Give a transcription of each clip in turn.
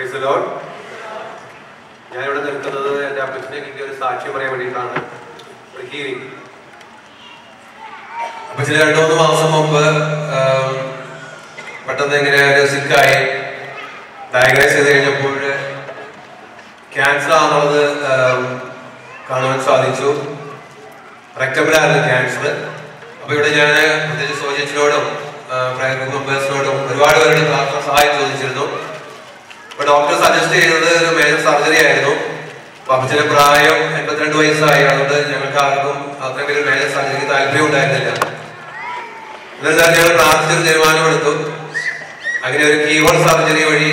Price the Lord. ഞാനിവിടെ നിൽക്കുന്നത് എൻ്റെ അപ്പച്ചനെ കിട്ടിയ ഒരു സാക്ഷ്യം പറയാൻ വേണ്ടിയിട്ടാണ്. ഒരു ഹീലിംഗ് അപ്പച്ചന് 2-3 മാസം മുമ്പ് പെട്ടെന്ന് ഇങ്ങനെ ഒരു സിക്കായി ഡയഗ്നൈസ് ചെയ്ത് കഴിഞ്ഞപ്പോൾ ക്യാൻസർ ആണെന്നുള്ളത് കാണുവാൻ സാധിച്ചു. റെക്ടബിലായിരുന്നു ക്യാൻസർ. അപ്പോൾ ഇവിടെ ഞാൻ പ്രത്യേകിച്ച് സോജിച്ചിനോടും പ്രയർ മെമ്പേഴ്സിനോടും ഒരുപാട് പേരുടെ പ്രാർത്ഥന സഹായം ചോദിച്ചിരുന്നു. അപ്പോൾ ഡോക്ടർ സജസ്റ്റ് ചെയ്തത് ഒരു മേജർ സർജറി ആയിരുന്നു. അപ്പോൾ അപ്പച്ചൻ്റെ പ്രായം 82 വയസ്സായി. അതുകൊണ്ട് ഞങ്ങൾക്ക് ആർക്കും അത്രയും വലിയ മേജർ സർജറിക്ക് താല്പര്യം ഉണ്ടായിരുന്നില്ല. എന്നാൽ ഞങ്ങൾ പ്രാർത്ഥിച്ചൊരു തീരുമാനമെടുത്തു. അങ്ങനെ ഒരു കീബോർഡ് സർജറി വഴി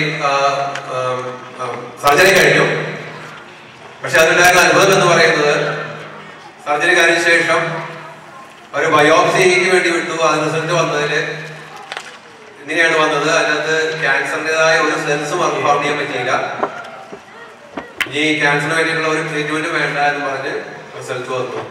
സർജറി കഴിഞ്ഞു. പക്ഷെ അതിലുണ്ടായിരുന്ന അത്ഭുതം എന്ന് പറയുന്നത്, സർജറി കഴിഞ്ഞ ശേഷം ഒരു ബയോപ്സിക്ക് വേണ്ടി വിട്ടു. അതിന് റിസൾട്ട് വന്നതിൽ ഇങ്ങനെയാണ് വന്നത്. അതിനകത്ത് ക്യാൻസറിൻ്റെതായ ഒരു സെൽസും റിക്കവർ ചെയ്യാൻ പറ്റിയില്ല. ഇനി ക്യാൻസറിന് വേണ്ടിയിട്ടുള്ള ഒരു ട്രീറ്റ്മെന്റ് വേണ്ട എന്ന് പറഞ്ഞ് റിസൾട്ട് വന്നു.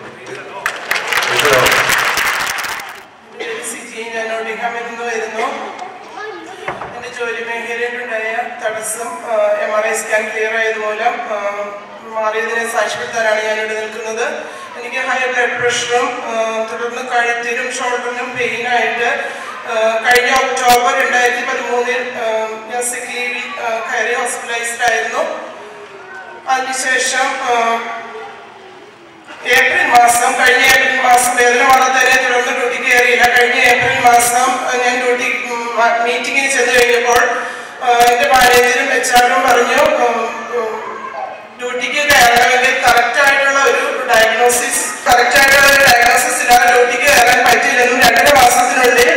എന്റെ ജോലി മേഖലയിലുണ്ടായ തടസ്സം MRI സ്കാൻ ക്ലിയർ ആയത് മൂലം മാറിയതിനെ സാക്ഷ്യപ്പെടുത്താനാണ് ഞാനിവിടെ നിൽക്കുന്നത്. എനിക്ക് ഹൈ ബ്ലഡ് പ്രഷറും തുടർന്ന് കഴുത്തിനും ഷോൾഡറിനും പെയിനായിട്ട് കഴിഞ്ഞ ഒക്ടോബർ 2013 ഞാൻ സിക്ക് ലീവിൽ കയറി ഹോസ്പിറ്റലൈസ്ഡ് ആയിരുന്നു. അതിനുശേഷം കഴിഞ്ഞ ഏപ്രിൽ മാസം വേദന വളർത്തതിനെ തുടർന്ന് ഡ്യൂട്ടി കയറിയില്ല. കഴിഞ്ഞ ഏപ്രിൽ മാസം ഞാൻ ഡ്യൂട്ടി മീറ്റിങ്ങിന് ചെന്ന് കഴിഞ്ഞപ്പോൾ എൻ്റെ മാനേജരും HR-ഉം പറഞ്ഞു, ഡ്യൂട്ടിക്ക് കയറണമെങ്കിൽ കറക്റ്റായിട്ടുള്ള ഒരു ഡയഗ്നോസിസ് ഇല്ലാതെ ഡ്യൂട്ടിക്ക് കയറാൻ പറ്റില്ലെന്നും 2.5 മാസത്തിനുള്ളിൽ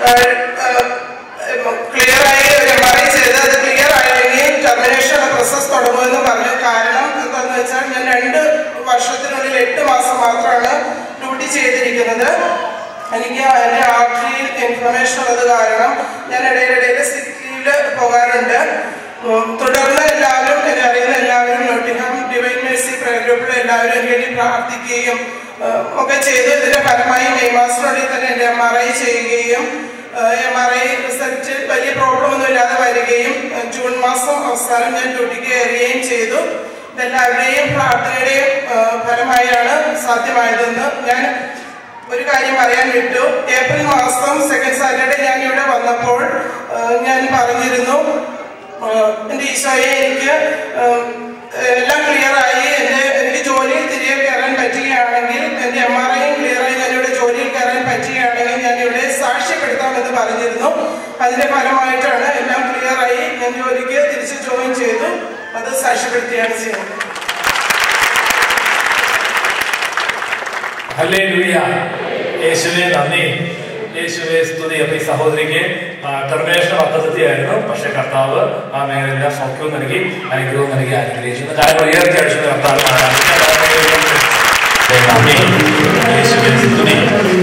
ക്ലിയർ ആയി MRI ചെയ്ത് അത് ക്ലിയർ ആയില്ലെങ്കിൽ ടെർമിനേഷൻ പ്രോസസ് തുടങ്ങുമെന്ന് പറഞ്ഞു. കാരണം എന്താണെന്ന് വെച്ചാൽ ഞാൻ 2 വർഷത്തിനുള്ളിൽ 8 മാസം മാത്രമാണ് ഡ്യൂട്ടി ചെയ്തിരിക്കുന്നത്. എനിക്ക് എൻ്റെ ആർട്ടറിയിൽ ഇൻഫ്ലമേഷൻ ഉള്ളത് കാരണം ഞാൻ ഇടയിലിടയിൽ സിക്ക് ലീവില് പോകാറുണ്ട്. തുടർന്ന് എല്ലാവരും, എന്നെ അറിയുന്ന എല്ലാവരും, നോട്ടിംഗ്ഹാം ഡിവൈൻ മേഴ്സി പ്രയർ ഗ്രൂപ്പിൽ എല്ലാവരും എനിക്ക് വേണ്ടി പ്രാർത്ഥിക്കുകയും ഒക്കെ ചെയ്തു. ഇതിന്റെ ഫലമായി മെയ് മാസത്തിനുള്ളിൽ തന്നെ എൻ്റെ MRI ചെയ്യുകയും MRI റിസൾട്ട് വലിയ പ്രോബ്ലം ഒന്നും ഇല്ലാതെ വരികയും ജൂൺ മാസം അവസാനം ഞാൻ ഡ്യൂട്ടിക്ക് കയറുകയും ചെയ്തു. ഇതെല്ലാവരുടെയും പ്രാർത്ഥനയുടെയും ഫലമായാണ് സാധ്യമായതെന്ന് ഞാൻ ഒരു കാര്യം പറയാൻ വിട്ടു. ഏപ്രിൽ മാസം സെക്കൻഡ് സാറ്റർഡേ ഞാൻ ഇവിടെ വന്നപ്പോൾ ഞാൻ പറഞ്ഞിരുന്നു, എൻ്റെ ഈശോയെ, എനിക്ക് എല്ലാം ക്ലിയറായി, എനിക്ക് ജോലിയിൽ തിരികെ കയറാൻ പറ്റുകയാണെങ്കിൽ, എൻ്റെ MRI ക്ലിയറായി ഞാനിവിടെ ജോലിയിൽ കയറാൻ പറ്റുകയാണെങ്കിൽ ഞാനിവിടെ സാക്ഷ്യപ്പെടുത്താമെന്ന് പറഞ്ഞിരുന്നു. അതിൻ്റെ ഫലമായിട്ടാണ് എല്ലാം ക്ലിയറായി. ഞാൻ ജോലിക്ക് തിരിച്ച് ജോയിൻ ചെയ്തു. അത് സാക്ഷ്യപ്പെടുത്തുകയാണ് ചെയ്യുന്നത്. ഹല്ലേലൂയ. യേശുവേ നന്ദി, യേശുവേ സ്തുതി. അപ്പൊ ഈ സഹോദരിക്ക് ടെർമിനേഷൻ പദ്ധതിയായിരുന്നു. പക്ഷെ കർത്താവ് ആ മേഖലയെല്ലാം സൗഖ്യവും നൽകി, അനുഗ്രഹവും നൽകി അനുഗ്രഹിച്ചു. കാരണം ഉയർത്തി അടിച്ചത് കർത്താവ്. നന്ദി, യേശുവേ സ്തുതി.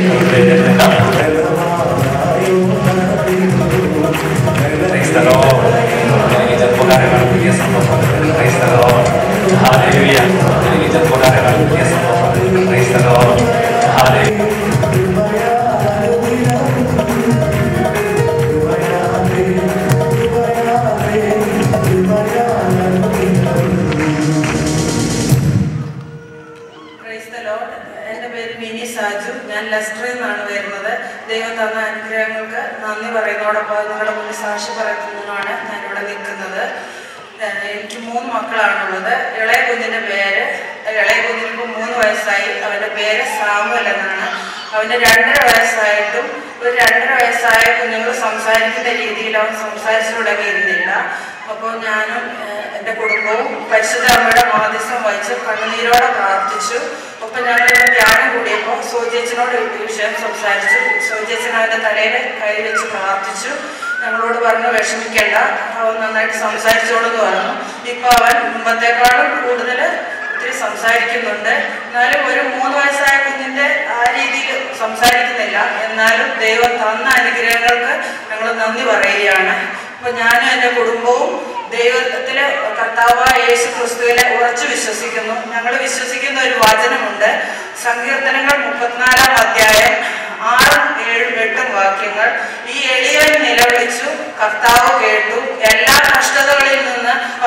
ഞാൻ ലെസ്റ്ററിൽ നിന്നാണ് വരുന്നത്. ദൈവം തന്ന അനുഗ്രഹങ്ങൾക്ക് നന്ദി പറയുന്നതോടൊപ്പം നിങ്ങളുടെ മുന്നിൽ സാക്ഷി പറയുന്നതിനാണ് ഞാനിവിടെ നിൽക്കുന്നത്. എനിക്ക് 3 മക്കളാണുള്ളത്. ഇളയ കുഞ്ഞിൻ്റെ പേര്, ഇളയ കുഞ്ഞിനിപ്പോൾ 3 വയസ്സായി. അവൻ്റെ പേര് സാമുവൽ എന്നാണ്. അവൻ്റെ 2.5 വയസ്സായിട്ടും ഒരു 2.5 വയസ്സായ കുഞ്ഞുങ്ങൾ സംസാരിക്കുന്ന രീതിയിൽ അവൻ സംസാരിച്ചു തുടങ്ങിയിരുന്നില്ല. അപ്പോൾ ഞാനും എൻ്റെ കുടുംബവും പരിശുദ്ധ അമ്മയുടെ മാധ്യസ്ഥം വഹിച്ച് കണ്ണുനീരോടെ പ്രാർത്ഥിച്ചു. ഒപ്പം ഞങ്ങളുടെ ധ്യാനം കൂടിയപ്പോൾ സോജിയച്ചനോട് ഈ വിഷയം സംസാരിച്ചു. സോജിയച്ചൻ അവൻ്റെ തലയിൽ കൈവച്ച് പ്രാർത്ഥിച്ചു. ഞങ്ങളോട് പറഞ്ഞു, വിഷമിക്കേണ്ട, അവൻ നന്നായിട്ട് സംസാരിച്ചോളെന്ന് പറഞ്ഞു. ഇപ്പം അവൻ മുമ്പത്തേക്കാളും കൂടുതൽ ഒത്തിരി സംസാരിക്കുന്നുണ്ട്. എന്നാലും ഒരു 3 വയസ്സായ കുഞ്ഞിൻ്റെ ആ രീതിയിൽ സംസാരിക്കുന്നില്ല. എന്നാലും ദൈവം തന്ന അനുഗ്രഹങ്ങൾക്ക് ഞങ്ങൾ നന്ദി പറയുകയാണ്. അപ്പോൾ ഞാനും എൻ്റെ കുടുംബവും ദൈവത്തിലെ കർത്താവായ യേശു ക്രിസ്തുവിനെ ഉറച്ചു വിശ്വസിക്കുന്നു. ഞങ്ങൾ വിശ്വസിക്കുന്ന ഒരു വചനമുണ്ട്, സങ്കീർത്തനങ്ങൾ 34-ാം അധ്യായം 6, 7, 8 വാക്യങ്ങൾ. ഈ എളിയവൻ നിലവിളിച്ചു, കർത്താവ് കേട്ടു, എല്ലാ കഷ്ടതകളിൽ നിന്ന്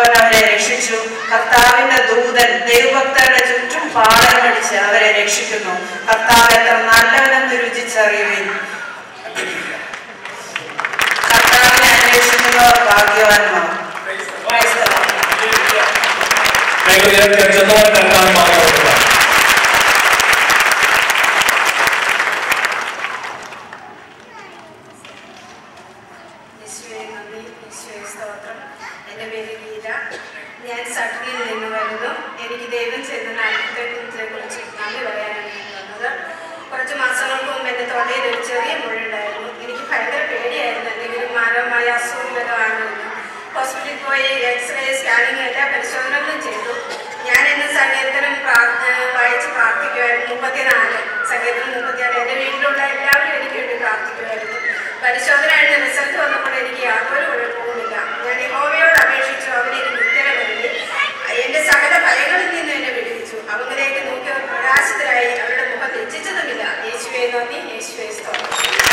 കർത്താവിന്റെ ദൂതൻ ദൈവഭക്തരുടെ ചുറ്റും പാളയമടിച്ച് അവരെ രക്ഷിക്കുന്നു. കർത്താവ് എത്ര നല്ലവനെന്ന് രുചിച്ചറിയുവിൻ. കർത്താവിനെ അന്വേഷിക്കുന്നവർ ഭാഗ്യവാന്മാർ. എൻ്റെ പേര് ഗീത. ഞാൻ സഡ്നിയിൽ നിന്ന് വരുന്നു. എനിക്ക് ദൈവം ചെയ്ത അത്ഭുതത്തെക്കുറിച്ച് നന്ദി പറയാനാണ് ഞാൻ വന്നത്. കുറച്ച് മാസങ്ങൾക്ക് മുമ്പ് എൻ്റെ തൊണ്ടയിൽ ഒരു ചെറിയ മുഴുണ്ടായിരുന്നു. എനിക്ക് ഭയങ്കര പേടിയായിരുന്നു എന്തെങ്കിലും മാരകമായ അസുഖങ്ങളൊക്കെ ആണെന്ന്. ഹോസ്പിറ്റലിൽ പോയി എക്സ്റേ, സ്കാനിങ് എല്ലാ പരിശോധനകളും ചെയ്തു. ഞാൻ ഇന്ന് സങ്കീർത്തനം വായിച്ച് പ്രാർത്ഥിക്കുമായിരുന്നു. 34 സങ്കീർത്തനം 34 എൻ്റെ വീട്ടിലുള്ള എല്ലാവരും എനിക്ക് വേണ്ടി പ്രാർത്ഥിക്കുമായിരുന്നു. പരിശോധനയുടെ റിസൾട്ട് വന്നപ്പോൾ എനിക്ക് യാതൊരു കുഴപ്പവുമില്ല. ഞാൻ യഹോവയോട് അപേക്ഷിച്ചു. അവരെനിക്ക് ഉത്തരം നൽകി. എൻ്റെ സകല ഭയങ്ങളിൽ നിന്നും എന്നെ വിടുവിച്ചു. അവങ്കിലേക്ക് നോക്കിയവർ പ്രകാശത്തിലായി. അവരുടെ മുഖം തെറ്റിച്ചതുമില്ല. യേശുവേ നന്ദി, യേശുവേ സ്തോത്രം.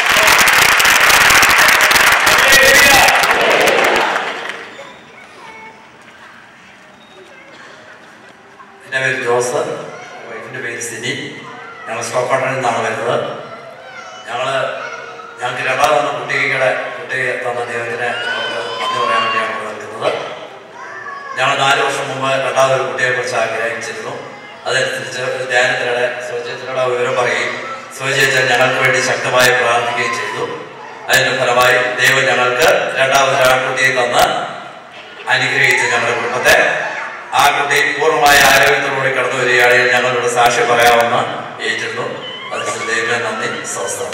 എൻ്റെ പേര് ജോസ്, വൈഫിൻ്റെ പേര് സിനി. ഞങ്ങൾ സ്റ്റോക്കോട്ടണിൽ നിന്നാണ് വരുന്നത്. ഞങ്ങൾക്ക് രണ്ടാമത് കുട്ടിയെ തന്ന ദൈവത്തിന് നന്ദി പറയാൻ വേണ്ടിയാണ് ഇവിടെ നിൽക്കുന്നത്. ഞങ്ങൾ 4 വർഷം മുമ്പ് രണ്ടാമതൊരു കുട്ടിയെക്കുറിച്ച് ആഗ്രഹിച്ചിരുന്നു. അതനുസരിച്ച് ധ്യാനത്തിലൂടെ സുചേച്ചയുടെ വിവരം പറയുകയും സുചേച്ചൻ ഞങ്ങൾക്ക് വേണ്ടി ശക്തമായി പ്രാർത്ഥിക്കുകയും ചെയ്തു. അതിൻ്റെ ഫലമായി ദൈവം ഞങ്ങൾക്ക് രണ്ടാമത് കുട്ടിയെ തന്ന് അനുഗ്രഹിച്ചു ഞങ്ങളുടെ കുടുംബത്തെ. ആ കുട്ടി പൂർണ്ണമായ ആരോഗ്യത്തോടുകൂടി കടന്നു വരികയാണെങ്കിൽ ഞങ്ങളോട് സാക്ഷ്യം പറയാമെന്ന് ഏറ്റിരുന്നു. അതിന് ദൈവത്തിന് നന്ദി, സ്വസ്ഥം.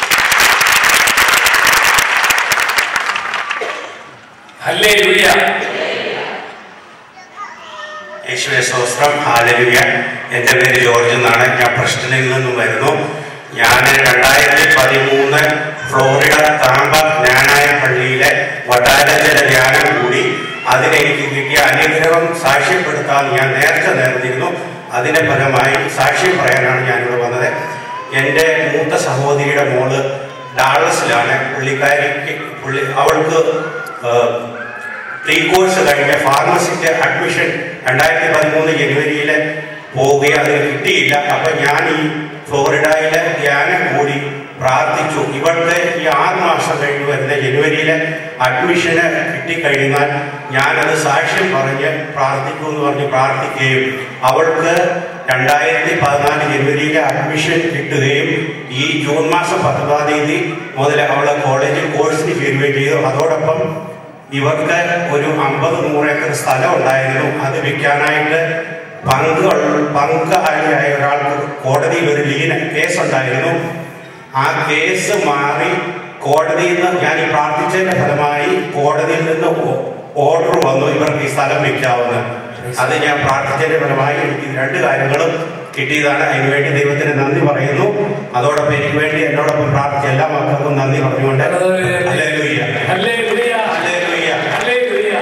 യേശുവേ സ്തോത്രം. ഹല്ലേലൂയ. എൻ്റെ പേര് ജോർജ് എന്നാണ്. ഞാൻ പ്രശ്നത്തിൽ നിന്നും വരുന്നു. ഞാൻ 2013 ഫ്ലോറിഡ താമ്പ ജ്ഞാനായ പള്ളിയിലെ വടാരജല ധ്യാനം കൂടി. അതിനെനിക്ക് കിട്ടിയ അനുഗ്രഹം സാക്ഷ്യപ്പെടുത്താൻ ഞാൻ നേരത്തെ നേർന്നിരുന്നു. അതിൻ്റെ ഫലമായി സാക്ഷ്യം പറയാനാണ് ഞാനിവിടെ വന്നത്. എൻ്റെ മൂത്ത സഹോദരിയുടെ മോള് ഡാളസിലാണ്. അവൾക്ക് പ്രീ കോഴ്സ് കഴിഞ്ഞ ഫാർമസിക്ക് അഡ്മിഷൻ 2013 ജനുവരിയിൽ പോവുകയും അതിന് കിട്ടിയില്ല. അപ്പം ഞാൻ ഈ ഫ്ലോറിഡയിലെ ധ്യാനം കൂടി പ്രാർത്ഥിച്ചു. ഇവൾക്ക് ഈ 6 മാസം കഴിഞ്ഞ് വരുന്ന ജനുവരിയിൽ അഡ്മിഷന് കിട്ടിക്കഴിഞ്ഞാൽ ഞാനത് സാക്ഷ്യം പറഞ്ഞ് പ്രാർത്ഥിക്കുമെന്ന് പറഞ്ഞ് പ്രാർത്ഥിക്കുകയും അവൾക്ക് 2014 ജനുവരിയിൽ അഡ്മിഷൻ കിട്ടുകയും ഈ ജൂൺ മാസം 10-ാം തീയതി മുതൽ അവൾ കോളേജിൽ കോഴ്സിന് ചേരുകയും ചെയ്തു. അതോടൊപ്പം ഇവർക്ക് ഒരു 50-100 ഏക്കർ സ്ഥലം ഉണ്ടായിരുന്നു. അത് വിൽക്കാനായിട്ട് പങ്കാളിയായ ഒരാൾക്ക് കോടതിയിൽ ഒരു കേസ് ഉണ്ടായിരുന്നു. ആ കേസ് മാറി കോടതിയിൽ നിന്ന് ഞാൻ ഈ പ്രാർത്ഥിച്ചതിന്റെ ഫലമായി കോടതിയിൽ നിന്ന് ഓർഡർ വന്നു ഇവർക്ക് ഈ സ്ഥലം വിൽക്കാവുന്ന. അത് ഞാൻ പ്രാർത്ഥിച്ചതിന്റെ ഫലമായി എനിക്ക് 2 കാര്യങ്ങളും കിട്ടിയതാണ്. അതിനുവേണ്ടി ദൈവത്തിന് നന്ദി പറയുന്നു. അതോടൊപ്പം എനിക്ക് വേണ്ടി എന്നോടൊപ്പം പ്രാർത്ഥിച്ച എല്ലാ മക്കൾക്കും നന്ദി പറഞ്ഞുകൊണ്ട് hallelujah, hallelujah, hallelujah, hallelujah.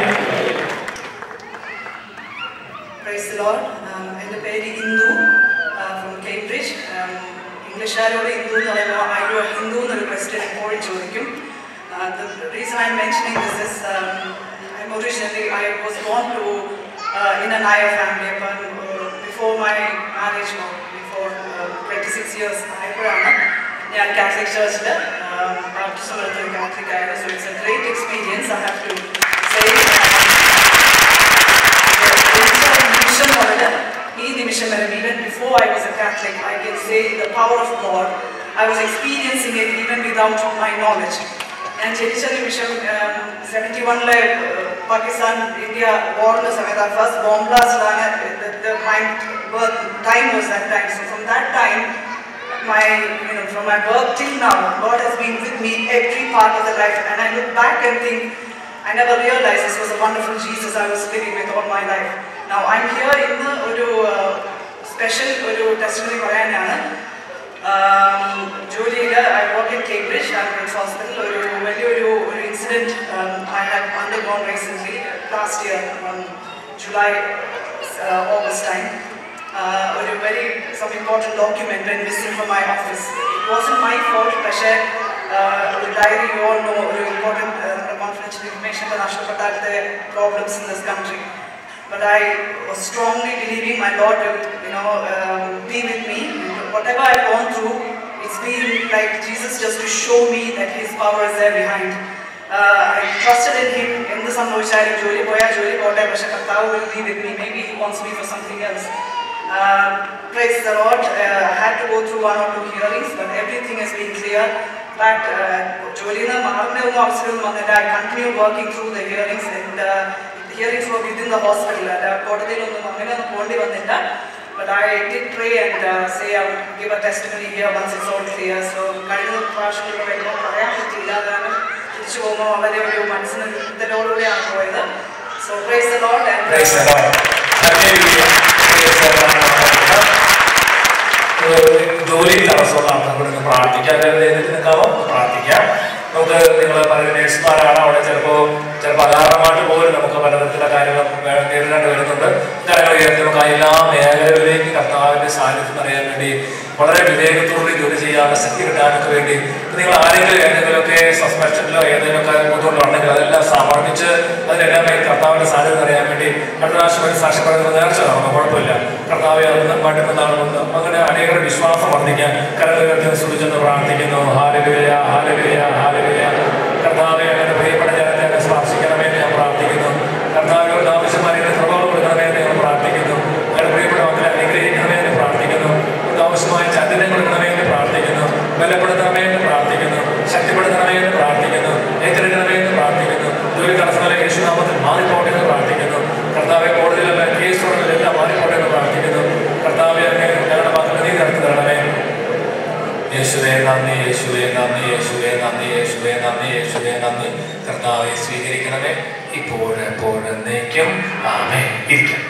Praise the lord. എൻ്റെ പേര് ഇന്ദു, ഫ്രം കേംബ്രിഡ്ജ്. ഇംഗ്ലീഷുകാരോട് ഹിന്ദു എന്ന് പറയുമ്പോൾ അയ്യോ ഹിന്ദു എന്നൊരു ക്വസ്റ്റ്യൻ എപ്പോഴും ചോദിക്കും. The reason I'm mentioning this is I'm originally I was born to in a Nair family. Before my marriage, before 26 years ആയപ്പോഴാണ് ഞാൻ കാത്തലിക് ചർച്ചിൽ ബാപ്റ്റിസം എടുത്തൊരു കാത്തലിക് ആയത്. So it's a great experience, I have to say. നിമിഷം മുതൽ ഈ നിമിഷം വരെ, even before I was a Catholic, I can say the power of God. I was experiencing it even without my knowledge. ഞാൻ ജനിച്ച നിമിഷം 71-ലെ Pakistan India വാറിന്റെ സമയത്ത് ഫസ്റ്റ് ബോംബ് ബ്ലാസ്റ്റിലാണ്. My birth time was that time. So from that time, from my birth till now, God has been with me every part of the life. And I look back and think, I never realized this was a wonderful Jesus I was living with all my life. Now I'm here ഇന്ന് ഒരു special ഒരു testimony പറയാനാണ്. ജോലിയിൽ I work in Cambridge Children's Hospital. ഒരു വലിയൊരു incident I have undergone recently last year, July, August time. ഒരു some important document went missing from my office. It wasn't my fault, പക്ഷേ ഒരു diary, you all know, ഒരു important confidential information നഷ്ടപ്പെട്ടാലത്തെ problems in this country. but I was strongly believing my Lord will, be with me. Whatever I've gone through, it's been like Jesus just to show me that His power is there behind. I trusted in Him. എന്ത് സംഭവിച്ചാലും ജോലി പോയാൽ ജോലി പോട്ടെ, പക്ഷെ കർത്താവ് will be with me. Maybe He wants me for something else. Praise the Lord. I had to go through 1 or 2 hearings, but everything has been clear. But ജോലിയിൽ നിന്ന് മാറുന്ന ഒന്നും അവസരമൊന്നും വന്നില്ല. I continued working through the hearings, and the hearings were within the hospital. കോടതിയിലൊന്നും അങ്ങനെയൊന്നും പോകേണ്ടി വന്നില്ല. But I did pray and say I would give a testimony here once it's all clear. So കഴിഞ്ഞ പ്രാവശ്യങ്ങളിൽ വരുമ്പോൾ പറയാൻ പറ്റില്ല, കാരണം തിരിച്ചു പോകുമ്പോൾ വളരെ ഒരു മനസ്സിന് ഇതിലോടുകൂടിയാണ് പോയത്. So praise the Lord and praise the Lord. ജോലി തടസ്സമുള്ള നമുക്ക് പ്രാർത്ഥിക്കാം. നിൽക്കാമോ? പ്രാർത്ഥിക്കാം. നമുക്ക് നിങ്ങൾ പല നേഴ്സുമാരാണ് അവിടെ ചിലപ്പോൾ അധാരണമായിട്ട് പോലും നമുക്ക് പലതരത്തിലുള്ള കാര്യങ്ങൾ നേരിടേണ്ടി വരുന്നുണ്ട്. കാര്യങ്ങൾ നമുക്ക് എല്ലാ മേഖലകളിലേക്ക് കർത്താവിൻ്റെ സാന്നിധ്യം അറിയാൻ വേണ്ടി വളരെ വിവേകത്തോടെ ജോലി ചെയ്യാനുള്ള ശക്തി കിട്ടാനൊക്കെ വേണ്ടി നിങ്ങൾ ആരെങ്കിലും ഏതെങ്കിലുമൊക്കെ സസ്പെൻഷനിലോ ഏതെങ്കിലുമൊക്കെ ബുദ്ധിമുട്ടുണ്ടെങ്കിൽ അതെല്ലാം സമർപ്പിച്ച് അതിനെല്ലാം കർത്താവിൻ്റെ സാന്നിധ്യം അറിയാൻ വേണ്ടി അടുത്ത പ്രാവശ്യം വേണ്ടി സാക്ഷ്യപ്പെടുന്നത് നേർച്ച നടന്നു, കുഴപ്പമില്ല. കർത്താവ് അത് നന്നായിട്ടുണ്ടാകുമെന്ന് അങ്ങനെ അനേകരുടെ വിശ്വാസം വർദ്ധിക്കാൻ കരങ്ങൾ സൂചിച്ചെന്ന് പ്രാർത്ഥിക്കുന്നു. ഹാലലുയ ഹാലലുയ ഹാലലുയ. കർത്താവെ അങ്ങനെ പ്രിയപ്പെട്ട ജനത്തെ അങ്ങനെ സ്പർശിക്കണമെന്ന് ഞാൻ പ്രാർത്ഥിക്കുന്നു. കർത്താവിനോട് ആവശ്യമായ കൃപകൾ കൊടുക്കണമെന്ന് ഞാൻ പ്രാർത്ഥിക്കുന്നു. അങ്ങനെ പ്രിയപ്പെട്ട മക്കളെ അനുഗ്രഹിക്കണമെന്ന് പ്രാർത്ഥിക്കുന്നു. ആവശ്യമായ ചൈതന്യം കൊടുക്കണമെന്ന് പ്രാർത്ഥിക്കുന്നു. ബലപ്പെടുത്തണമെന്ന് പ്രാർത്ഥിക്കുന്നു. ശക്തിപ്പെടുത്തണമെന്ന് പ്രാർത്ഥിക്കുന്നു. ഏറ്റെടുക്കണമെന്ന് പ്രാർത്ഥിക്കുന്നു. ജോലി തടസ്സങ്ങളെ യേശുനാമത്തിൽ മാറിപ്പോട്ടെ എന്ന് പ്രാർത്ഥിക്കുന്നു. കർത്താവെ കോടതിയിലുള്ള കേസുകളിലെല്ലാം മാറിപ്പോട്ടെ എന്ന് പ്രാർത്ഥിക്കുന്നു. കർത്താവെ അങ്ങനെ ഞങ്ങളുടെ മക്കളെ നീ നടത്തി തരണമേ. യേശുവേ നന്ദി, യേശുവേ നന്ദി, യേശുവേ നന്ദി, യേശുവേ നന്ദി, യേശുവേ നന്ദി. കർത്താവെ സ്വീകരിക്കണമേ ഇപ്പോഴും എപ്പോഴും എന്നേക്കും. ആമേൻ. ഇരിക്കാം.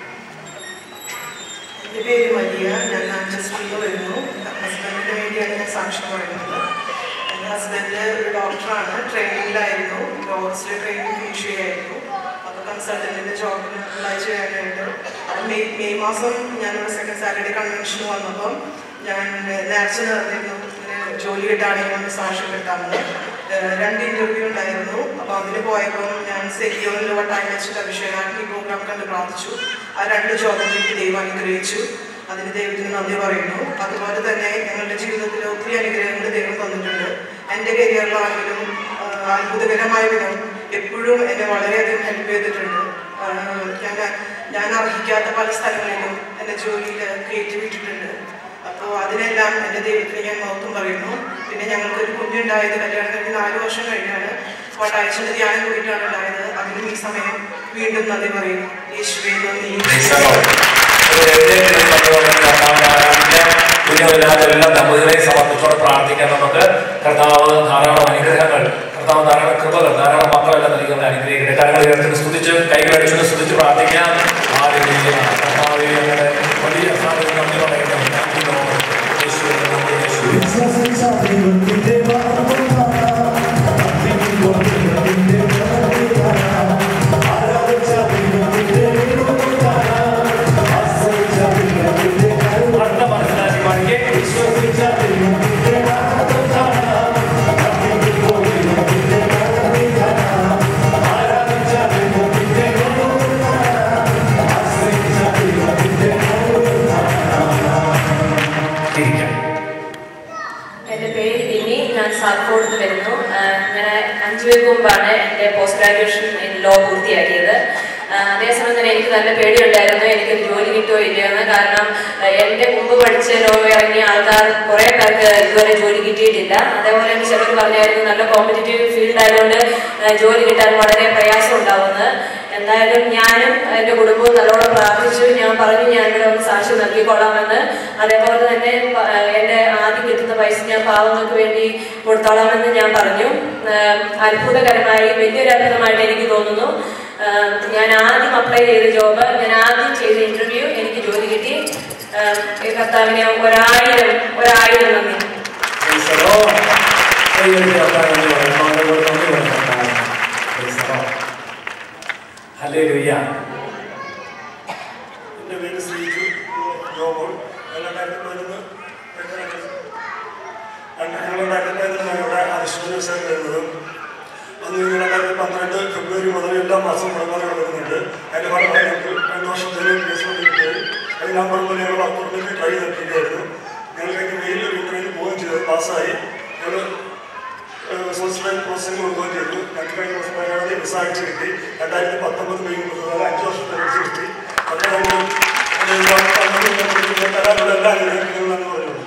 എൻ്റെ പേര് മരിയ. ഞാൻ മാഞ്ചസ്റ്ററിൽ വരുന്നു. ഹസ്ബൻഡിന് വേണ്ടിയാണ് ഞാൻ സാക്ഷ്യം പറയുന്നത്. എൻ്റെ ഹസ്ബൻഡ് ഒരു ഡോക്ടറാണ്, ട്രെയിനിങ്ങിലായിരുന്നു. ലോറൻസിൽ ട്രെയിനിങ് ഫിനിഷ് ചെയ്യായിരുന്നു. അപ്പോൾ കൺസൾട്ടൻറ്റിൻ്റെ ജോബിന് അപ്ലൈ ചെയ്യാനായിട്ട് മെയ് മാസം ഞാനൊരു സെക്കൻഡ് സാറ്റർഡേ കൺവെൻഷന് വന്നപ്പം ഞാൻ നേർച്ച നടന്നിരുന്നു, ഇങ്ങനെ ജോലി കിട്ടാണെങ്കിൽ ഒന്ന് സാക്ഷ്യപ്പെടുത്താമെന്ന്. 2 ഇൻ്റർവ്യൂ ഉണ്ടായിരുന്നു. അപ്പോൾ അതിന് പോയപ്പോൾ ഞാൻ സെരിയോനിൽ വട്ടായി വെച്ചിട്ട് അഭിഷേകാഗ്നി പ്രോഗ്രാം കണ്ട് പ്രാർത്ഥിച്ചു. ആ 2 ജോബും എനിക്ക് ദൈവം അനുഗ്രഹിച്ചു. അതിന് ദൈവത്തിന് നന്ദി പറയുന്നു. അതുപോലെ തന്നെ ഞങ്ങളുടെ ജീവിതത്തിൽ ഒത്തിരി അനുഗ്രഹങ്ങൾ ദൈവം തന്നിട്ടുണ്ട്. എൻ്റെ കരിയറിലാണെങ്കിലും അത്ഭുതകരമായ വിധം എപ്പോഴും എന്നെ വളരെയധികം ഹെൽപ്പ് ചെയ്തിട്ടുണ്ട്. ഞാൻ അർഹിക്കാത്ത പല സ്ഥലങ്ങളിലും എൻ്റെ ജോലിയിൽ കയറ്റി വിട്ടിട്ടുണ്ട്. അപ്പോൾ അതിനെല്ലാം എൻ്റെ ദൈവത്തിന് ഞാൻ മഹത്വം പറയുന്നു. പിന്നെ ഞങ്ങൾക്കൊരു കുഞ്ഞുണ്ടായത് കല്യാണം കഴിഞ്ഞ് 4 വർഷം കഴിഞ്ഞാണ്. വട്ടാഴ്ചയുടെ ധ്യാനം കൂടിയിട്ടാണ് ഉണ്ടായത്. അതിനും ഈ സമയം വീണ്ടും നന്ദി പറയുന്നു. യേശുവേ നന്ദി. കുഞ്ഞുമില്ലാതെല്ലാം ദമ്പതികളെ സമർപ്പിച്ചോടെ പ്രാർത്ഥിക്കാൻ നമുക്ക്. കർത്താവ് ധാരാളം അനുഗ്രഹങ്ങൾ, കർത്താവ് ധാരാളം കൃപകൾ, ധാരാളം മക്കളെല്ലാം നൽകുന്ന അനുഗ്രഹിക്കട്ടെ. കാര്യങ്ങൾ ഉയർത്തി സ്തുതിച്ച് കൈകടിച്ചു സ്തുതിച്ച് പ്രാർത്ഥിക്കാം. കർത്താവ് വലിയ സാധനം നന്ദി പറയുന്നു. സാർക്കോട് വരുന്നു. ഞാൻ 5 വീക്ക് മുമ്പാണ് എൻ്റെ പോസ്റ്റ് ഗ്രാജുവേഷൻ ഇൻ ലോ പൂർത്തിയാക്കിയത്. അതേസമയം തന്നെ എനിക്ക് നല്ല പേടിയുണ്ടായിരുന്നു എനിക്ക് ജോലി കിട്ടുമോ ഇല്ലയെന്ന്. കാരണം എൻ്റെ മുമ്പ് പഠിച്ച് ലോ ഇറങ്ങിയ ആൾക്കാർ കുറേ പേർക്ക് ഇതുവരെ ജോലി കിട്ടിയിട്ടില്ല. അതേപോലെ തന്നെ ചിലർ പറഞ്ഞായിരുന്നു നല്ല കോമ്പറ്റീറ്റീവ് ഫീൽഡ് ആയതുകൊണ്ട് ജോലി കിട്ടാൻ വളരെ പ്രയാസം ഉണ്ടാവുന്നത്. എന്തായാലും ഞാനും എൻ്റെ കുടുംബവും നല്ലോണം പ്രാർത്ഥിച്ചു. ഞാൻ പറഞ്ഞു ഞാനിവിടെ ഒന്ന് സാക്ഷ്യം നൽകിക്കൊള്ളാമെന്ന്. അതേപോലെ തന്നെ എൻ്റെ ആദ്യം കിട്ടുന്ന പൈസ ഞാൻ പാവങ്ങൾക്ക് വേണ്ടി കൊടുത്തോളാമെന്ന് ഞാൻ പറഞ്ഞു. അത്ഭുതകരമായി വലിയൊരു അത്ഭുതമായിട്ട് എനിക്ക് തോന്നുന്നു. ഞാൻ ആദ്യം അപ്ലൈ ചെയ്ത ജോബ്, ഞാൻ ആദ്യം ചെയ്ത ഇന്റർവ്യൂ, എനിക്ക് ജോലി കിട്ടി. കർത്താവിനെ 1000 നന്ദി. ഹല്ലേലൂയ. എൻ്റെ പേര് ശ്രീജു ജോബോൾ. 2011 ഇവിടെ അരിശ്വരം വരുന്നത്. അന്ന് 2012 ഫെബ്രുവരി മുതൽ എല്ലാ മാസവും മുടങ്ങാതെ വരുന്നുണ്ട്. അതിൻ്റെ ഫലമായി ഞങ്ങൾക്ക് ഞാൻ പറഞ്ഞ ഞങ്ങൾ അക്കൗണ്ടിലേക്ക് ട്രൈ ചെയ്തിരിക്കുകയായിരുന്നു. ഞങ്ങൾ കഴിഞ്ഞ മെയിലിൽ ഒരു ഇന്റർവ്യൂവിൽ പോവുകയും ചെയ്തത് പാസ്സായി. ഞങ്ങൾ സോഷ്യൽ പ്രോസസ്സിംഗ് കൊടുക്കുകയും ചെയ്തു. ഞങ്ങൾക്ക് കഴിഞ്ഞ ദിവസം 17 വിസ അയച്ചു കിട്ടി. 2019 മെയ് 5 വർഷത്തെ അയച്ചു കിട്ടി. തരാനുള്ള എല്ലാ അനുഗ്രഹങ്ങളും എന്ന് പറയുന്നത്.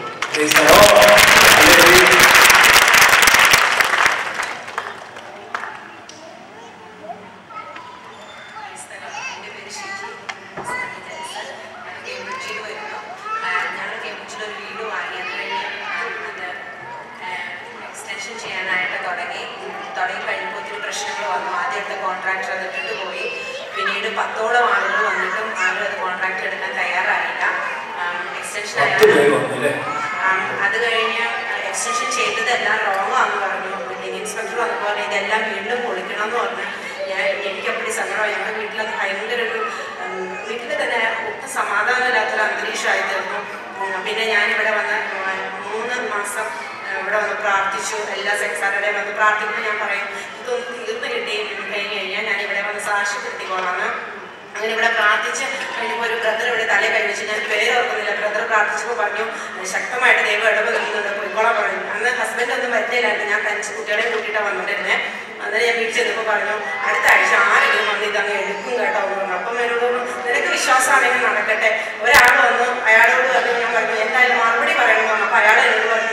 കഴിഞ്ഞപ്പോൾ ഒത്തിരി പ്രശ്നങ്ങൾ വന്നു. ആദ്യത്തെ കോൺട്രാക്ടർ അത് ഇട്ടിട്ട് പോയി. പിന്നീട് 10ഓളം ആളുകൾ വന്നിട്ടും ആരും അത് കോൺട്രാക്ട് എടുക്കാൻ തയ്യാറായില്ല. എക്സ്റ്റൻഷൻ അത് കഴിഞ്ഞ് എക്സ്റ്റൻഷൻ ചെയ്തതെല്ലാം റോങ് ആണെന്ന് പറഞ്ഞു. ബിൽഡിംഗ് ഇൻസ്പെക്ടർ വന്നപ്പോൾ ഇതെല്ലാം വീണ്ടും പൊളിക്കണം എന്ന് പറഞ്ഞു. എനിക്കപ്പടി സങ്കടമായി. ഞങ്ങളുടെ വീട്ടിലത് ഭയങ്കര ഒരു വീട്ടിൽ തന്നെ ഒട്ടും സമാധാനമില്ലാത്തൊരു അന്തരീക്ഷമായി തീർന്നു. പിന്നെ ഞാനിവിടെ വന്ന് 3 മാസം ഇവിടെ വന്ന് പ്രാർത്ഥിച്ചു. എല്ലാ സെക്സാറുടെയും വന്ന് പ്രാർത്ഥിക്കുമ്പോൾ ഞാൻ പറയും ഇതൊന്ന് തീർന്ന് കിട്ടി കഴിഞ്ഞ് കഴിഞ്ഞാൽ ഞാൻ ഇവിടെ വന്ന് സാക്ഷ്യപ്പെടുത്തിക്കോളാന്ന്. അങ്ങനെ ഇവിടെ പ്രാർത്ഥിച്ച് കഴിഞ്ഞപ്പോൾ ഒരു ബ്രദർ ഇവിടെ തലേ കൈവച്ച്, ഞാൻ പേര് ഓർക്കുന്നില്ല, ബ്രദർ പ്രാർത്ഥിച്ചപ്പോൾ പറഞ്ഞു ശക്തമായിട്ട് ദൈവം ഇടപെടുന്നുണ്ട്, പോയിക്കോളാൻ പറഞ്ഞു. അന്ന് ഹസ്ബൻഡ് ഒന്നും വരുന്നില്ലായിരുന്നു. ഞാൻ തനിച്ച് കുട്ടികളെയും കൂട്ടിയിട്ടാണ് വന്നിട്ടിരുന്നത്. അന്നേരം ഞാൻ വീട്ടിൽ ചെന്നപ്പോൾ പറഞ്ഞു അടുത്ത ആഴ്ച ആരെങ്കിലും വന്ന് ഇതങ്ങ് എടുക്കും കേട്ടോ എന്ന് പറഞ്ഞു. അപ്പം എന്നോട് പറഞ്ഞു നിനക്ക് വിശ്വാസമാണെങ്കിൽ നടക്കട്ടെ. ഒരാൾ വന്നു, അയാളോട് പറഞ്ഞു, ഞാൻ പറഞ്ഞു എന്തായാലും മറുപടി പറയണമെന്ന് പറഞ്ഞു. അപ്പോൾ അയാൾ എന്നോട് പറഞ്ഞു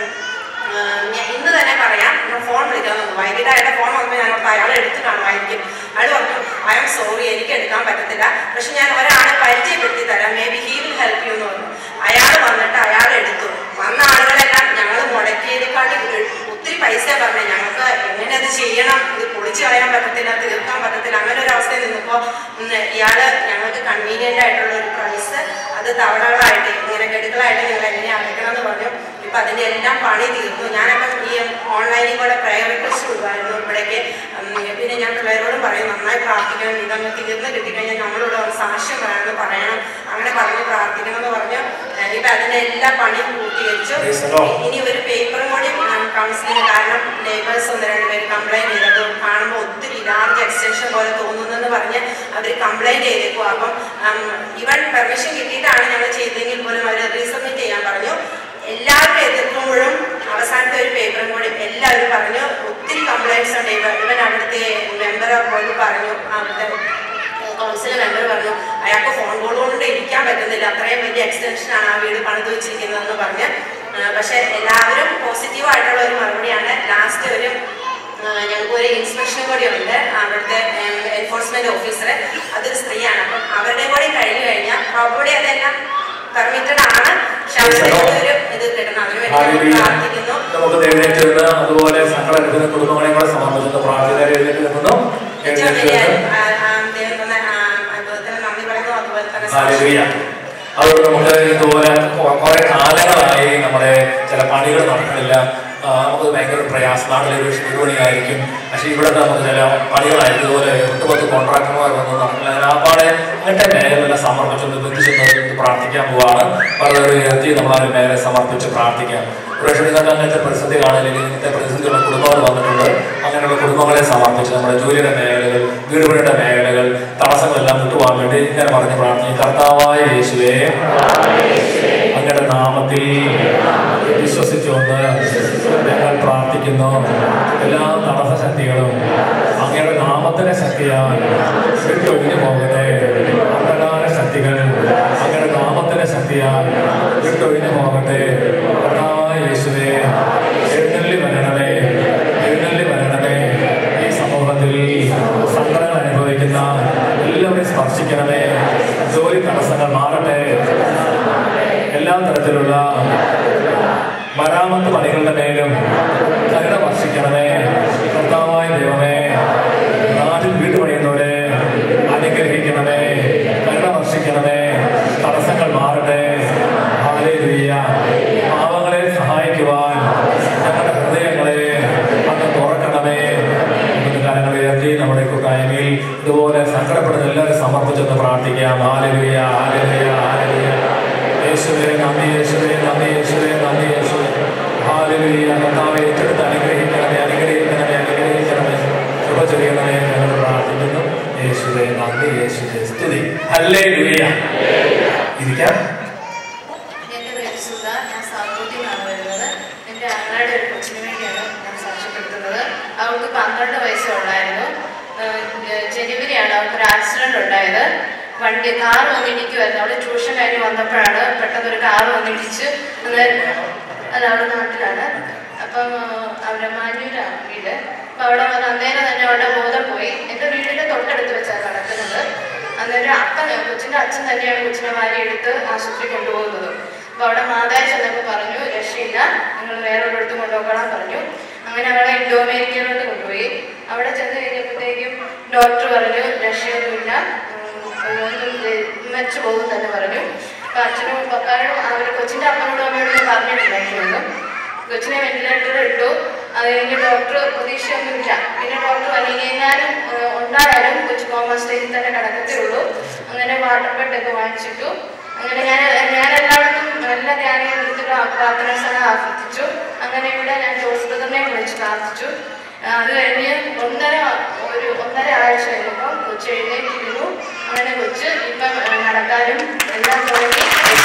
ഞാൻ ഇന്ന് തന്നെ പറയാം, ഞാൻ ഫോൺ വിളിക്കാൻ നോക്കും. വൈകിട്ട് അയാളുടെ ഫോൺ വന്നപ്പോൾ ഞാൻ ഓർത്ത് അയാളെ എടുത്ത് കാണുമായിരിക്കും. അയാൾ പറഞ്ഞു ഐ ആം സോറി, എനിക്ക് എടുക്കാൻ പറ്റത്തില്ല, പക്ഷെ ഞാൻ ഒരാളെ പരിചയപ്പെടുത്തി തരാം, maybe he will help you എന്ന് പറഞ്ഞു. അയാൾ വന്നിട്ട് അയാൾ എടുത്തു. വന്ന ആളുകളെല്ലാം ഞങ്ങൾ മുടക്കിയതിനെക്കാട്ടി ഒത്തിരി പൈസ പറഞ്ഞു. ഞങ്ങൾക്ക് എങ്ങനെ അത് ചെയ്യണം, ഇത് പൊളിച്ചു കളയാൻ പറ്റത്തില്ല, തീർക്കാൻ പറ്റത്തില്ല, അങ്ങനെ ഒരു അവസ്ഥയിൽ നിന്നപ്പോൾ ഇയാൾ ഞങ്ങൾക്ക് കൺവീനിയൻ്റ് ആയിട്ടുള്ള ഒരു പ്രൈസ് അത് തവണകളായിട്ട് ഇങ്ങനെ ഗഡുക്കളായിട്ട് ഞങ്ങൾ എങ്ങനെയാണ് അടയ്ക്കണം എന്ന് പറഞ്ഞു. ഇപ്പം അതിൻ്റെ എല്ലാം പണി തീർന്നു. ഞാനപ്പം ഈ ഓൺലൈനിൽ കൂടെ പ്രയർ റിക്വസ്റ്റ് കൊടുക്കുമായിരുന്നു ഇവിടേക്ക്. പിന്നെ ഞാൻ പിള്ളേരോടും പറയും നന്നായി പ്രാർത്ഥിക്കണം, ഇതങ്ങ് തീർന്ന് കിട്ടിക്കഴിഞ്ഞാൽ നമ്മളോട് സാക്ഷ്യം പറയണമെന്ന് പറയണം, അങ്ങനെ പറഞ്ഞ് പ്രാർത്ഥിക്കണം എന്ന് പറഞ്ഞു. ഇപ്പം അതിൻ്റെ എല്ലാ പണിയും പൂർത്തീകരിച്ചു. ഇനി ഒരു പേപ്പറും കൂടി കൗൺസിലിംഗ്, കാരണം ലേബേഴ്സ് 1-2 പേര് കംപ്ലൈൻറ്റ് ചെയ്തത് കാണുമ്പോൾ ഒത്തിരി ലാർജ് എക്സ്റ്റൻഷൻ പോലെ തോന്നുന്നെന്ന് പറഞ്ഞ് അവർ കംപ്ലൈൻറ്റ് ചെയ്തേക്കും. അപ്പം ഇവൻ പെർമിഷൻ കിട്ടിയിട്ടാണ് ഞങ്ങൾ ചെയ്തതെങ്കിൽ പോലും അവർ റീസബ്മിറ്റ് ചെയ്യാൻ പറഞ്ഞു. എല്ലാവരും എതിർക്കുമ്പോഴും അവസാനത്തെ ഒരു പേപ്പറും കൂടി എല്ലാവരും പറഞ്ഞു ഒത്തിരി കംപ്ലൈൻറ്റ്സ് ഉണ്ട്. ഇവൻ അവിടുത്തെ മെമ്പർ പോയി പറഞ്ഞു, അവിടുത്തെ കൗൺസിലർ മെമ്പർ പറഞ്ഞു അയാൾക്ക് ഫോൺ കോൾ കൊണ്ട് ഇരിക്കാൻ പറ്റുന്നില്ല, അത്രയും വലിയ എക്സ്റ്റൻഷനാണ് ആ വീട് പണിത് വെച്ചിരിക്കുന്നതെന്ന് പറഞ്ഞ്. പക്ഷെ എല്ലാവരും പോസിറ്റീവായിട്ടുള്ള ഒരു മറുപടിയാണ്. ലാസ്റ്റ് ഒരു ഞങ്ങൾക്ക് ഒരു ഇൻസ്പെക്ഷൻ കൂടി ഉണ്ട്, അവിടുത്തെ എൻഫോഴ്സ്മെന്റ് ഓഫീസർ, അതൊരു സ്ത്രീയാണ്. അപ്പം അവരുടെ കൂടി കഴിഞ്ഞു കഴിഞ്ഞാൽ പ്രോപ്പർട്ടി അതെല്ലാം പെർമിറ്റഡ് ആണ്. അതുപോലെ സങ്കടം എടുക്കുന്ന കുടുംബങ്ങളെ കൂടെ സമർപ്പിച്ചിട്ട് പ്രാർത്ഥന എഴുതിയിട്ട് നിന്നു. അതുകൊണ്ട് നമുക്ക് ഇതുപോലെ കുറെ കാലങ്ങളായി നമ്മുടെ ചില പണികൾ നടക്കുന്നില്ല. നമുക്ക് ഭയങ്കര പ്രയാസം, നാട്ടിലൊരു വീടുപണിയായിരിക്കും, പക്ഷേ ഇവിടെ നമുക്ക് ചില പണികളായിരിക്കും. ഇതുപോലെ 10 കോൺട്രാക്ടർമാർ വന്ന് നടക്കില്ല. ആപ്പാടെ അങ്ങനത്തെ മേഖലയെല്ലാം സമർപ്പിച്ചൊന്ന് ബന്ധിച്ചൊന്ന് പ്രാർത്ഥിക്കാൻ പോവാണ്. വളരെ ഉയർത്തി നമ്മൾ ആ മേഖലയെ സമർപ്പിച്ച് പ്രാർത്ഥിക്കാം. പക്ഷേ നിങ്ങൾക്ക് അങ്ങനത്തെ പ്രതിസന്ധി കാണുന്നില്ലെങ്കിൽ ഇങ്ങനത്തെ പ്രതിസന്ധിയുള്ള കുടുംബങ്ങൾ വന്നിട്ടുണ്ട്. അങ്ങനെയുള്ള കുടുംബങ്ങളെ സമർപ്പിച്ച് നമ്മുടെ ജോലിയുടെ മേഖലകൾ, വീടുപണിയുടെ മേഖലകൾ, തടസ്സങ്ങളെല്ലാം വിട്ടുപോകാൻ വേണ്ടി ഇങ്ങനെ പറഞ്ഞ് പ്രാർത്ഥിക്കും. കർത്താവായ യേശുവേ, അങ്ങയുടെ നാമത്തിൽ വിശ്വസിച്ചുകൊണ്ട് ഞങ്ങൾ പ്രാർത്ഥിക്കുന്നു. എല്ലാ തടസ്സ ശക്തികളും അങ്ങയുടെ നാമത്തിന്റെ ശക്തിയാൽ വിട്ടൊഴിഞ്ഞു പോകട്ടെ. അന്ധകാര ശക്തികൾ അങ്ങയുടെ നാമത്തിന്റെ ശക്തിയാൽ വിട്ടൊഴിഞ്ഞു പോകട്ടെ. കർത്താവായ യേശുവേ, എഴുന്നള്ളി വരണമേ, എഴുന്നള്ളി വരണമേ. ഈ സമൂഹത്തിൽ സങ്കടങ്ങൾ അനുഭവിക്കുന്ന എല്ലാവരെയും സ്പർശിക്കണമേ. ജോലി തടസ്സങ്ങൾ മാറട്ടെ. എല്ലാ തരത്തിലുള്ള മരാമത്ത് പണികളുടെ മേലും കരുണ വർഷിക്കണമേ. കർത്താവായ ദൈവമേ, നാട്ടിൽ വീട് പണിയുന്നവരെ അനുഗ്രഹിക്കണമേ, കരുണ വർഷിക്കണമേ. തടസ്സങ്ങൾ മാറട്ടെ. ഹല്ലേലൂയ. പാവങ്ങളെ സഹായിക്കുവാൻ ഞങ്ങളുടെ ഹൃദയങ്ങളെ അങ്ങ് തുറക്കണമേ. കാലങ്ങൾ ഉയർത്തി നമ്മുടെ കൂട്ടായ്മയിൽ ഇതുപോലെ സങ്കടപ്പെടുന്ന എല്ലാവരും സമർപ്പിച്ചൊന്ന് പ്രാർത്ഥിക്കാം. ഹല്ലേലൂയ, ഹല്ലേലൂയ, ഹല്ലേലൂയ. യേശുവേ നന്ദി, യേശുവേ നന്ദി, യേശുവേ നന്ദി, യേശുവേ. ഹല്ലേലൂയ. കർത്താവേ, ഏറ്റെടുത്ത് അനുഗ്രഹിക്കണമേ, അനുഗ്രഹിക്കണമേ, അനുഗ്രഹിക്കണമേ. കൃപ ചൊരിയണമേ. ഞങ്ങൾ പ്രാർത്ഥിക്കുന്നു. യേശുവേ നന്ദി, യേശുവേ സ്തുതി. ഹല്ലേലൂയ. ഇരിക്കാം. അവൾക്ക് 12 വയസ്സേ ഉള്ളായിരുന്നു. ജനുവരിയാണ് അവൾക്കൊരു ആക്സിഡന്റ് ഉണ്ടായത്. കാർ വന്നിടിക്കുമായിരുന്നു. അവള് ട്യൂഷൻ കഴിഞ്ഞ് വന്നപ്പോഴാണ് പെട്ടെന്നൊരു കാർ വന്നിടിച്ച്. അത് അവളുടെ നാട്ടിലാണ്. അപ്പം അവരുടെ മാഞ്ഞൂരാണ് വീട്. അപ്പം അവിടെ വന്ന് അന്നേരം തന്നെ അവളുടെ ബോധം പോയി. എൻ്റെ വീടിൻ്റെ തൊട്ടടുത്ത് വെച്ചാണ് നടക്കുന്നത്. അന്നേരം കൊച്ചിൻ്റെ അച്ഛൻ തന്നെയാണ് കൊച്ചിനെ വാരി എടുത്ത് ആശുപത്രി കൊണ്ടുപോകുന്നത്. അപ്പോൾ അവിടെ മാതാവ് ചെന്നപ്പോൾ പറഞ്ഞു രക്ഷയില്ല, നിങ്ങൾ വേറെ ഒരിടത്തും കൊണ്ടുപോകാൻ പറഞ്ഞു. അങ്ങനെ അവളെ ഇൻഡോ അമേരിക്കയിലോട്ട് കൊണ്ടുപോയി. അവിടെ ചെന്ന് കഴിഞ്ഞപ്പോഴത്തേക്കും ഡോക്ടർ പറഞ്ഞു രക്ഷയൊന്നുമില്ല, മരിച്ചു പോകും തന്നെ പറഞ്ഞു. അപ്പം അച്ഛനും പപ്പാനും അവർ കൊച്ചിൻ്റെ അപ്പനോടും അമ്മയോടും പറഞ്ഞിട്ടുണ്ടായിരുന്നു. കൊച്ചിനെ വെന്റിലേറ്റർ ഇട്ടു. അത് കഴിഞ്ഞ് ഡോക്ടർ പ്രതീക്ഷയൊന്നുമില്ല. പിന്നെ ഡോക്ടർ വലിയെങ്ങാനും ഉണ്ടായാലും കൊച്ചു കോമ സ്റ്റേജിൽ തന്നെ കിടക്കത്തേ ഉള്ളൂ. അങ്ങനെ വാട്ടർ ബെഡൊക്കെ വാങ്ങിച്ചിട്ടു. അങ്ങനെ ഞാൻ എല്ലായിടത്തും എല്ലാ ധ്യാനത്തിലുള്ള പ്രാർത്ഥന സ്ഥലം ആവർത്തിച്ചു. അങ്ങനെ ഇവിടെ ഞാൻ ജോസ് ബ്രദറിനെ വിളിച്ച് പ്രാർത്ഥിച്ചു. അത് കഴിഞ്ഞ് ഒന്നര ആഴ്ച കഴിഞ്ഞപ്പം കൊച്ചു എഴുന്നേറ്റിരുന്നു. അങ്ങനെ കൊച്ച് ഇപ്പം നടക്കാനും എല്ലാം തുടങ്ങി.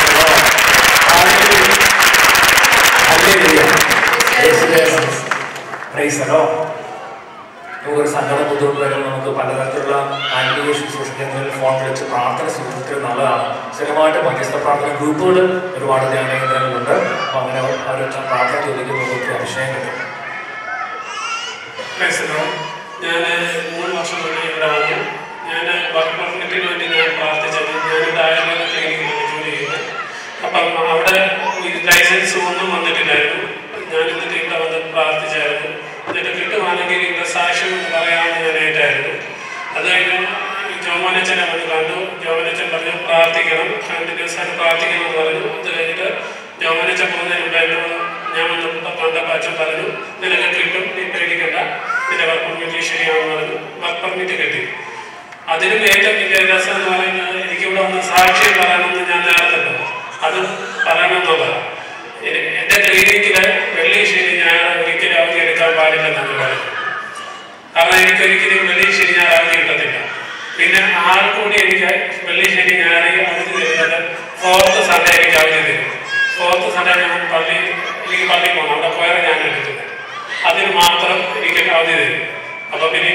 ഒരു സങ്കടം ബുദ്ധിമുട്ട് വരുമ്പോൾ നമുക്ക് പലതരത്തിലുള്ള ആത്മീയ ശുശ്രൂഷിക്കുന്നതിൽ ഫോൺ വിളിച്ച് പ്രാർത്ഥന സ്വീകരിച്ചത് നല്ലതാണ്. സ്ഥിരമായിട്ട് മധ്യസ്ഥ പ്രാർത്ഥന ഗ്രൂപ്പുകൾ ഒരുപാട് ധ്യാനകേന്ദ്രങ്ങളുണ്ട്. അപ്പോൾ അങ്ങനെ അവർ പ്രാർത്ഥന ചോദിക്കുമ്പോൾ ഒത്തിരി അഭിഷേകം കിട്ടും. ഞാൻ 3 വർഷം മുന്നേ ഇവിടെ വന്നു. ഞാൻ വർക്ക് പെർമിറ്റിന് വേണ്ടി ഞാൻ പ്രാർത്ഥിച്ചത്. ഞാനിവിടെ ആയുർവേദ ക്ലിനിക്കിലാണ് ജോലി ചെയ്യുന്നത്. അപ്പം അവിടെ ലൈസൻസ് ഒന്നും വന്നിട്ടില്ലായിരുന്നു. ഞാൻ എന്നിട്ട് ഇവിടെ വന്ന് പ്രാർത്ഥിച്ചായിരുന്നു. എന്നിട്ട് കിട്ടുവാണെങ്കിൽ ഇവിടെ സാക്ഷ്യം പറയാമെന്ന് ഞാൻ ഏറ്റായിരുന്നു. അത് കഴിഞ്ഞ് ജോമോനച്ചനെ വന്ന് കണ്ടു. ജോമോനച്ചൻ പറഞ്ഞു പ്രാർത്ഥിക്കണം, കണ്ടിന്യൂസ് ആയിട്ട് പ്രാർത്ഥിക്കണം എന്ന് പറഞ്ഞു. അത് കഴിഞ്ഞിട്ട് ജോമോനച്ചൻ പോകുന്നതിന് മുമ്പ് എന്നോട് ഞാൻ വന്ന് കണ്ടപ്പോൾ അച്ഛൻ പറഞ്ഞു നിനക്ക് കിട്ടും, നീ പേടിക്കണ്ട, നിന്റെ വർക്ക് പെർമിറ്റ് ശരിയാണെന്ന് പറഞ്ഞു. വർക്ക് പെർമിറ്റ് കിട്ടി. അതിനും ഏറ്റവും വലിയ രസം എന്ന് പറയുന്നത് എനിക്കിവിടെ വന്ന് സാക്ഷ്യം പറയണമെന്ന് ഞാൻ നേരത്തെ അത് പറയണമെന്നുള്ളതാണ്. എൻ്റെ ക്ലിനിക്കില് വെള്ളി ശനി ഞായർ ഒരിക്കലും അവധി എടുക്കാൻ പാടില്ലെന്നാണ് പറയുന്നത്. കാരണം എനിക്കൊരിക്കലും വെള്ളി ശനി ഞായർ അവധി കിട്ടത്തില്ല. പിന്നെ ആർക്കൂടി എനിക്ക് വെള്ളി ശനി ഞായർ അവധി തരുന്നത് 4th സൺഡേ എനിക്ക് അവധി തരും. 4th സൺഡേ ഞാൻ എനിക്ക് പള്ളിയിൽ പോകണം. അവിടെ പോയാൽ ഞാൻ എടുക്കുന്നത് അതിന് മാത്രം എനിക്ക് അവധി തരും. അപ്പം പിന്നെ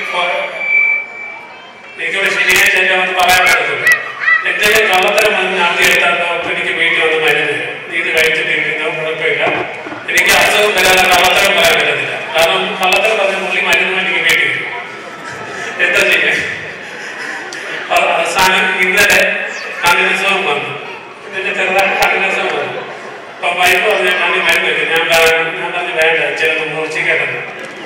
എനിക്കിവിടെ ശനിയാഴ്ച എൻ്റെ വന്ന് പറയാൻ പറ്റത്തില്ല. എന്തെങ്കിലും കള്ളത്തരം വന്ന് അവധി എടുത്താൽ ഡോക്ടർ എനിക്ക് വീട്ടിൽ വന്ന് മരുന്ന് തരും. ഇത് കഴിച്ചിട്ട് ഇരിക്കുന്നോ കുഴപ്പമില്ല. എനിക്ക് അസുഖം വരാതെ കള്ളത്തരം പറയാൻ പറ്റത്തില്ല. കാരണം കള്ളത്തരം പറഞ്ഞ പുള്ളി മരുന്ന് എനിക്ക് വീട്ടിൽ വരും. എന്താ ചെയ്യാൻ? അവസാനം ഇന്നലെ കണ്ണിനസുഖം വന്നു. ഇതിൻ്റെ ചെറുതായിട്ട് കണ്ണിനസുഖം വന്നു. അപ്പം വൈഫ് പറഞ്ഞ കണ്ണി മരുന്ന് വയ്ക്കും. ഞാൻ പറഞ്ഞു വേണ്ട, ചിലപ്പോൾ മൂർച്ചിക്കേട്ടത്.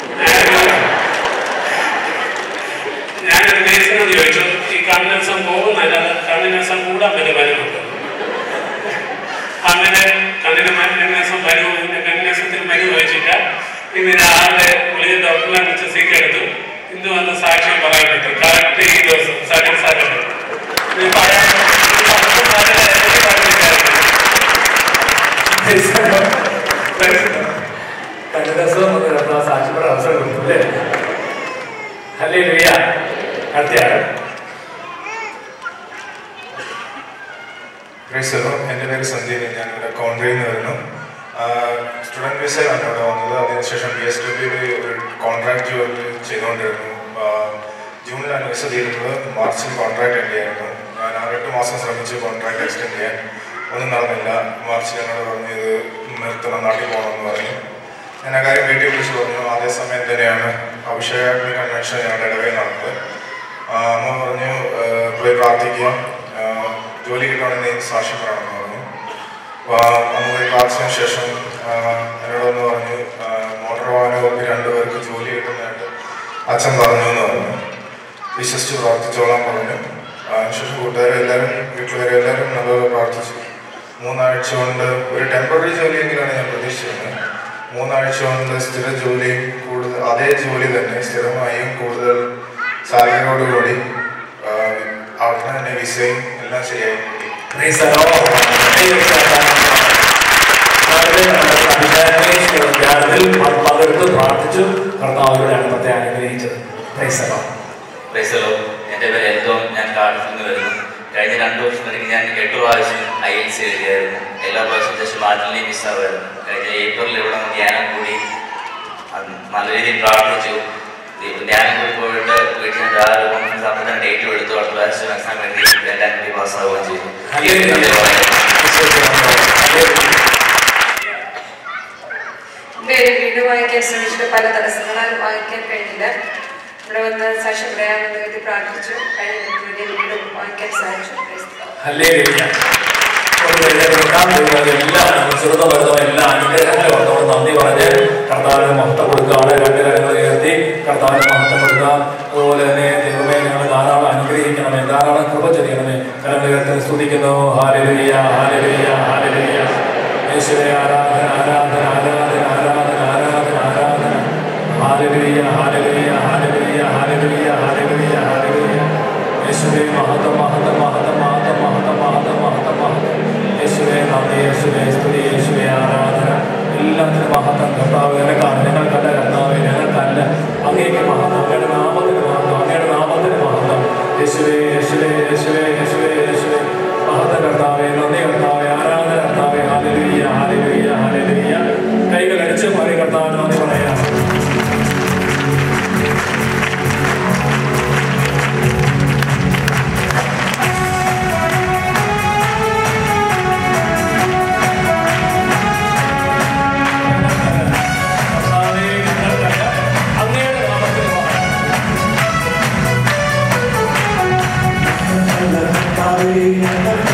ഞാനൊരു നേഴ്സിനോട് ചോദിച്ചു ഈ കണ്ണിനസുഖം പോകുന്നതല്ലാതെ കണ്ണിനസുഖം കൂടാൻ പറ്റിയ മരുന്നുണ്ട്. അങ്ങനെ കണ്ണിനസം മരുന്ന് കണ്ണിനസത്തിന് മരുന്ന് വെച്ചിട്ട് ഇന്ന് രാവിലെ വിളിച്ച് ഡോക്ടറിനെ വിളിച്ച് സീറ്റ് എടുത്തു. ഇന്ന് വന്ന് സാക്ഷ്യം പറയാൻ പറ്റും. കറക്റ്റ് ഈ ദിവസം സെക്കൻഡ് സാറ്റർഡേ കണ്ണിനസം സാക്ഷ്യപ്പെടാൻ അവസരം കിട്ടും അല്ലേ? ഹല്ലേലൂയ. അടുത്തയാൾ എൻ്റെ പേര് സന്ദീപ്. ഞാനിവിടെ കോൺട്രിയിൽ നിന്ന് വരുന്നു. സ്റ്റുഡൻറ്റ് വിസയിലാണ് ഇവിടെ വന്നത്. അതിനുശേഷം BSW ഒരു കോൺട്രാക്ട് ജോലി ചെയ്തുകൊണ്ടിരുന്നു. ജൂണിലാണ് വിസ തീരുന്നത്. മാർച്ചിൽ കോൺട്രാക്ട് എൻഡ് ചെയ്യായിരുന്നു. ഞാൻ 8 മാസം ശ്രമിച്ചു കോൺട്രാക്ട് എക്സ്റ്റെൻഡ് ചെയ്യാൻ. ഒന്നും നടന്നില്ല. മാർച്ചിൽ എന്നോട് പറഞ്ഞു ഇത് നിർത്തണം, നാട്ടിൽ പോകണമെന്ന് പറഞ്ഞു. ഞാൻ ആ കാര്യം വീട്ടിൽ വിളിച്ച് പറഞ്ഞു. അതേസമയം തന്നെയാണ് അഭിഷേകാഗ്നി കൺവെൻഷൻ ഞങ്ങളുടെ ഇടവയിൽ നടന്നത്. അമ്മ പറഞ്ഞു പോയി പ്രാർത്ഥിക്കുക, ജോലി കിട്ടുകയാണെങ്കിൽ സാക്ഷ്യം പറയണമെന്ന് പറഞ്ഞു. അന്ന് പോയി പ്രാർത്ഥിച്ചതിന് ശേഷം എന്നോടൊന്ന് പറഞ്ഞു മോട്ടോർ വാഹന വകുപ്പിൽ 2 പേർക്ക് ജോലി കിട്ടുന്നതായിട്ട് അച്ഛൻ പറഞ്ഞു എന്ന് പറഞ്ഞു. വിശ്വസിച്ച് പ്രാർത്ഥിച്ചോളാൻ പറഞ്ഞു. അതിനുശേഷം കൂട്ടുകാരെല്ലാവരും വീട്ടിലുകാരെല്ലാവരും നല്ലപോലെ പ്രാർത്ഥിച്ചു. 3 ആഴ്ച കൊണ്ട് ഒരു ടെമ്പററി ജോലിയെങ്കിലാണ് ഞാൻ പ്രതീക്ഷിച്ചിരുന്നത്. 3 ആഴ്ച കൊണ്ട് സ്ഥിര ജോലിയും കൂടുതൽ അതേ ജോലി തന്നെ സ്ഥിരമായും കൂടുതൽ സാലറിയോടുകൂടി അവിടെ തന്നെ വിസയും എല്ലാം ശരിയായി. പകർത്ത് പ്രാർത്ഥിച്ചു കർത്താവിലൂടെ അനുഭവത്തെ അനുഗ്രഹിച്ചത്. എൻ്റെ പേര് എൽദോ. ഞാൻ കാർഡിഫിൽ നിന്ന് വരുന്നു. കഴിഞ്ഞ 2 വർഷത്തിലേക്ക് ഞാൻ 8 പ്രാവശ്യം IELTS എഴുതിയായിരുന്നു. എല്ലാ പ്രാവശ്യം ജസ്റ്റ് മാറ്റിലേ മിസ്സാവുമായിരുന്നു. കഴിഞ്ഞ ഏപ്രിലിൽ ഇവിടെ ധ്യാനം കൂടി നല്ല രീതിയിൽ പ്രാർത്ഥിച്ചു. ധ്യാനം കൂടി പോയിട്ട് വീട്ടിൽ നിന്ന് ആ ഒരു കോൺഫറൻസ് അപ്പം തന്നെ ഡേറ്റും എടുത്തു. അടുത്ത പ്രാവശ്യം എക്സാം എഴുതി എല്ലാം കൂടി പാസ്സാവുകയും ചെയ്തു. പേര് വീട് വായിക്കാൻ ശ്രമിച്ചിട്ട് പല തടസ്സങ്ങളാൽ വായിക്കാൻ കഴിഞ്ഞില്ല. ഇവിടെ വന്ന് സാക്ഷ്യം പറയാമെന്ന് കരുതി പ്രാർത്ഥിച്ചു. കഴിഞ്ഞ വീട് വായിക്കാൻ സാധിച്ചു. എല്ലാ അനുഗ്രഹങ്ങളും ഓർത്തോട് നന്ദി പറഞ്ഞ് കർത്താവിന് മഹത്വം കൊടുക്കുകയാണ്. രണ്ട് കരങ്ങൾ ഉയർത്തി കർത്താവിന് മഹത്വം കൊടുക്കുക. അതുപോലെ തന്നെ ദൈവമേ ഞങ്ങൾ ധാരാളം അനുഗ്രഹിക്കണമേ, ധാരാളം കൃപ ചൊരിയണമേ. കരങ്ങൾ ഉയർത്തി സ്തുതിക്കുന്നു. ഹല്ലേലൂയ ഹല്ലേലൂയ ഹല്ലേലൂയ. യേശുവേ ആരാധന ആരാധന ആരാധന ആരാധന ആരാധന ആരാധന. ഹല്ലേലൂയ ഹല്ലേലൂയ ഹല്ലേലൂയ ഹല്ലേലൂയ ഹല്ലേലൂയ ഹല്ലേലൂയ. യേശുവേ മഹത്വം മഹത്വം മഹത്വം മഹത്വം മഹത്വം മഹത്വം മഹത്വം മഹത്വം. യേശുവേ നന്ദി, യേശുവേ സ്തുതി, യേശുവേ ആരാധന. എല്ലാത്തിനും മഹത്വം. കർത്താവ് ഞങ്ങൾക്കാണ്, ഞങ്ങൾക്കല്ല കർത്താവ്, ഞങ്ങൾക്കല്ല. അങ്ങേക്ക് മഹത്വം, അങ്ങയുടെ നാമത്തിന് മഹത്വം, അങ്ങയുടെ നാമത്തിന് മഹത്വം. യേശുവേ യേശുവേ യേശുവേ യേശുവേ യേശുവേ മഹത്വം കർത്താവേ, നന്ദി കർത്താവേ, ആരാധന കർത്താവേ. ഹല്ലേലൂയ ഹല്ലേലൂയ ഹല്ലേലൂയ. കൈകൾ അടിച്ച് മാറി കർത്താവിന് നന്ദി പറയാം. Hallelujah.